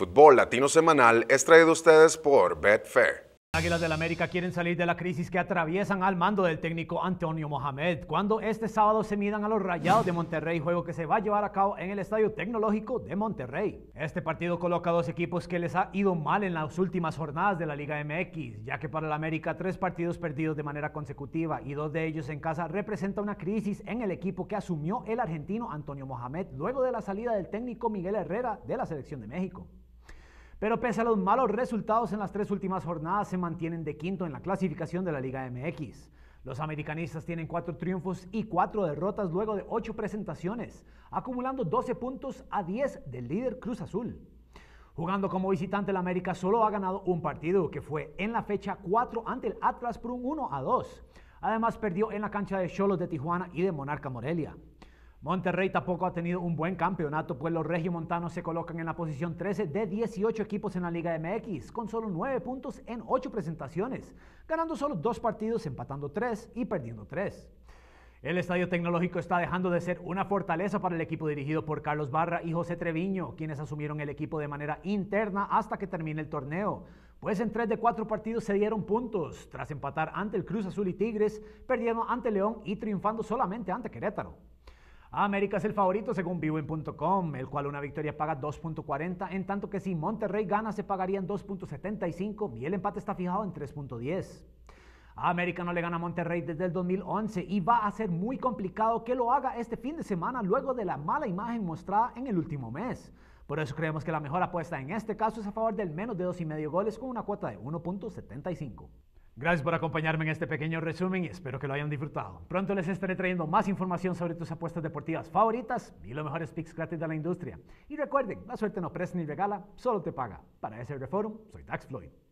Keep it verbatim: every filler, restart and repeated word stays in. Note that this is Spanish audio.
Fútbol Latino Semanal es traído a ustedes por Betfair. Águilas del América quieren salir de la crisis que atraviesan al mando del técnico Antonio Mohamed cuando este sábado se midan a los Rayados de Monterrey, juego que se va a llevar a cabo en el Estadio Tecnológico de Monterrey. Este partido coloca a dos equipos que les ha ido mal en las últimas jornadas de la Liga M X, ya que para el América tres partidos perdidos de manera consecutiva y dos de ellos en casa representa una crisis en el equipo que asumió el argentino Antonio Mohamed luego de la salida del técnico Miguel Herrera de la Selección de México. Pero pese a los malos resultados en las tres últimas jornadas, se mantienen de quinto en la clasificación de la Liga M X. Los americanistas tienen cuatro triunfos y cuatro derrotas luego de ocho presentaciones, acumulando doce puntos a diez del líder Cruz Azul. Jugando como visitante, el América solo ha ganado un partido, que fue en la fecha cuatro ante el Atlas por un uno a dos. Además, perdió en la cancha de Xolos de Tijuana y de Monarca Morelia. Monterrey tampoco ha tenido un buen campeonato, pues los regiomontanos se colocan en la posición trece de dieciocho equipos en la Liga M X, con solo nueve puntos en ocho presentaciones, ganando solo dos partidos, empatando tres y perdiendo tres. El Estadio Tecnológico está dejando de ser una fortaleza para el equipo dirigido por Carlos Barra y José Treviño, quienes asumieron el equipo de manera interna hasta que termine el torneo, pues en tres de cuatro partidos se dieron puntos, tras empatar ante el Cruz Azul y Tigres, perdiendo ante León y triunfando solamente ante Querétaro. América es el favorito según Bwin punto com, el cual una victoria paga dos punto cuarenta, en tanto que si Monterrey gana se pagarían dos punto setenta y cinco y el empate está fijado en tres punto diez. América no le gana a Monterrey desde el dos mil once y va a ser muy complicado que lo haga este fin de semana luego de la mala imagen mostrada en el último mes. Por eso creemos que la mejor apuesta en este caso es a favor del menos de dos y medio goles con una cuota de uno punto setenta y cinco. Gracias por acompañarme en este pequeño resumen y espero que lo hayan disfrutado. Pronto les estaré trayendo más información sobre tus apuestas deportivas favoritas y los mejores picks gratis de la industria. Y recuerden, la suerte no presta ni regala, solo te paga. Para ese Reforum, soy Dax Floyd.